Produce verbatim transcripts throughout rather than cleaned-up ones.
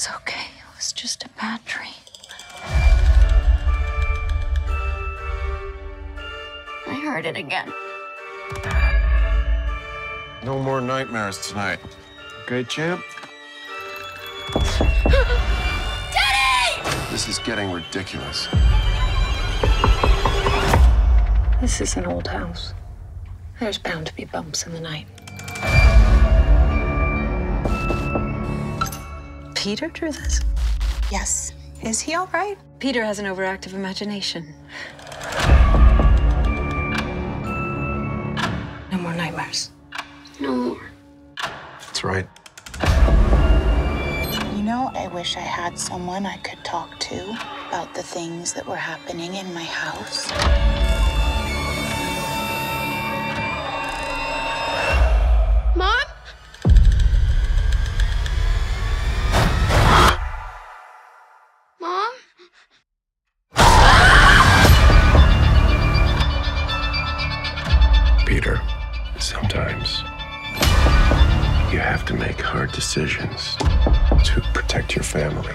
It's okay. It was just a bad dream. I heard it again. No more nightmares tonight. Okay, champ? Daddy! This is getting ridiculous. This is an old house. There's bound to be bumps in the night. Peter drew this? Yes. Is he all right? Peter has an overactive imagination. No more nightmares. No more. That's right. You know, I wish I had someone I could talk to about the things that were happening in my house. Mom? Mom? Peter, sometimes you have to make hard decisions to protect your family.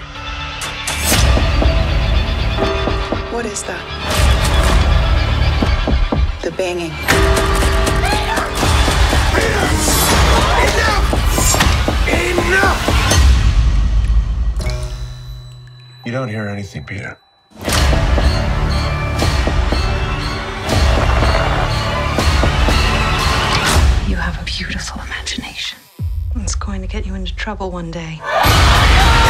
What is that? The banging. Enough! You don't hear anything, Peter. You have a beautiful imagination. It's going to get you into trouble one day.